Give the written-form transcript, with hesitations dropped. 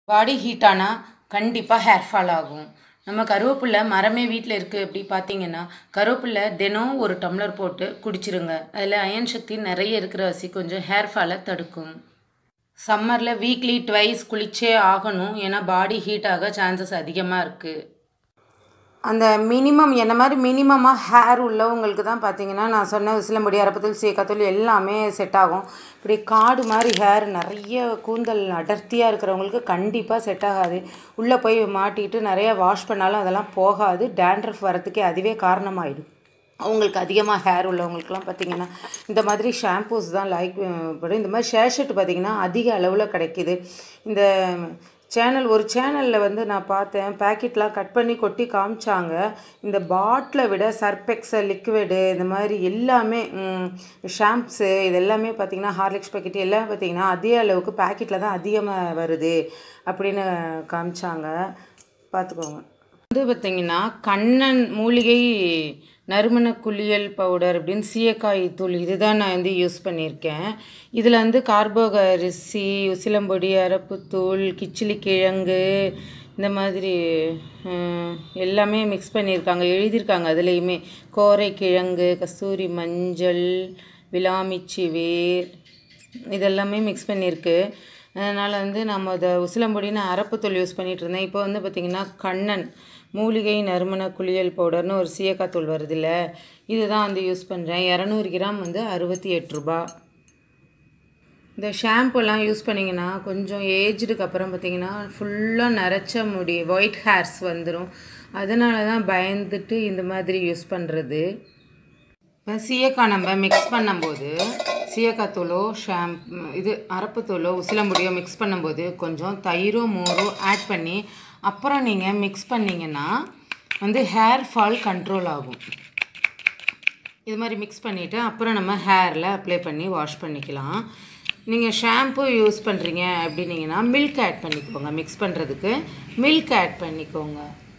Body heat ஆனால் கண்டிப்பாக hair fall ஆகும். நம்ம கருவேப்பிலை மரமே வீட்டில் இருக்குது அப்படி பார்த்தீங்கன்னா, கருவேப்பிலை தினம் ஒரு டம்ளர் போட்டு குடிச்சிருங்க. அதில் அயன் சக்தி நிறைய இருக்கிற வசி கொஞ்சம் ஹேர் ஃபாலை தடுக்கும். சம்மரில் வீக்லி ட்வைஸ் குளிச்சே ஆகணும். ஏன்னா பாடி ஹீட் ஆக சான்சஸ் அதிகமாக இருக்குது. அந்த மினிமம் என்ன மாதிரி மினிமமாக ஹேர் உள்ளவங்களுக்கு தான் பார்த்தீங்கன்னா, நான் சொன்ன விசிலம்படி, அரப்பத்தூள், சீக்காத்தூள் எல்லாமே செட் ஆகும். இப்படி காடு மாதிரி ஹேர் நிறைய கூந்தல் அடர்த்தியாக இருக்கிறவங்களுக்கு கண்டிப்பாக செட் ஆகாது. உள்ளே போய் மாட்டிட்டு நிறையா வாஷ் பண்ணாலும் அதெல்லாம் போகாது. டேண்ட்ரஃப் வரத்துக்கே அதுவே காரணமாகிடும். அவங்களுக்கு அதிகமாக ஹேர் உள்ளவங்களுக்குலாம் பார்த்திங்கன்னா இந்த மாதிரி ஷாம்பூஸ் தான் படும். இந்த மாதிரி ஷேர்ஷெட்டு பார்த்திங்கன்னா அதிக அளவில் கிடைக்கிது. இந்த ஒரு சேனலில் நான் பார்த்தேன், பேக்கெட்லாம் கட் பண்ணி கொட்டி காமிச்சாங்க. இந்த பாட்டிலை விட சர்பெக்ஸல் லிக்விடு இந்த மாதிரி எல்லாமே ஷாம்ப்ஸு இது எல்லாமே பார்த்திங்கன்னா ஹார்லிக்ஸ் பேக்கெட்டு எல்லாம் பார்த்திங்கன்னா அதே அளவுக்கு பேக்கெட்டில் தான் அதிகமாக வருது அப்படின்னு காமிச்சாங்க. பார்த்துக்கோங்க. பார்த்திங்கன்னா கண்ணன் மூலிகை நறுமண குளியல் பவுடர் அப்படின்னு சீயக்காய் தூள் இதுதான் நான் யூஸ் பண்ணியிருக்கேன். இதில் கார்போக அரிசி, உசிலம்பொடி, அரப்புத்தூள், கிச்சிலி கிழங்கு இந்த மாதிரி எல்லாமே மிக்ஸ் பண்ணியிருக்காங்க, எழுதியிருக்காங்க. அதுலேயுமே கோரை கிழங்கு, கஸ்தூரி மஞ்சள், விளாமிச்சி வேர் இதெல்லாமே மிக்ஸ் பண்ணியிருக்கு. அதனால் நம்ம அதை உசிலம்பொடின்னு அரப்புத்தூள் யூஸ் பண்ணிகிட்டு இருந்தேன். இப்போ பார்த்திங்கன்னா கண்ணன் மூலிகை நறுமண குளியல் பவுடர்னு ஒரு சீயக்காய் தூள் வருதுல்ல, இதுதான் யூஸ் பண்ணுறேன். 200 கிராம் 68 ரூபா. இந்த ஷாம்புலாம் யூஸ் பண்ணிங்கன்னா கொஞ்சம் ஏஜ்டுக்கு அப்புறம் பார்த்திங்கன்னா ஃபுல்லாக நரைச்ச முடி, ஒயிட் ஹேர்ஸ் வந்துடும். அதனால தான் பயந்துட்டு இந்த மாதிரி யூஸ் பண்ணுறது. இப்போ சீயக்காய் நம்ம மிக்ஸ் பண்ணும்போது சீயக்காய் தூளோ அரப்புத்தூளோ உசிலம்பொடியோ மிக்ஸ் பண்ணும்போது கொஞ்சம் தயிரோ மோரோ ஆட் பண்ணி அப்புறம் நீங்கள் மிக்ஸ் பண்ணிங்கன்னா ஹேர் ஃபால் கண்ட்ரோல் ஆகும். இது மாதிரி மிக்ஸ் பண்ணிவிட்டு அப்புறம் நம்ம ஹேரில் அப்ளை பண்ணி வாஷ் பண்ணிக்கலாம். நீங்கள் ஷாம்பு யூஸ் பண்ணுறீங்க அப்படின்னீங்கன்னா மில்க் ஆட் பண்ணிக்கோங்க. மிக்ஸ் பண்ணுறதுக்கு மில்க் ஆட் பண்ணிக்கோங்க.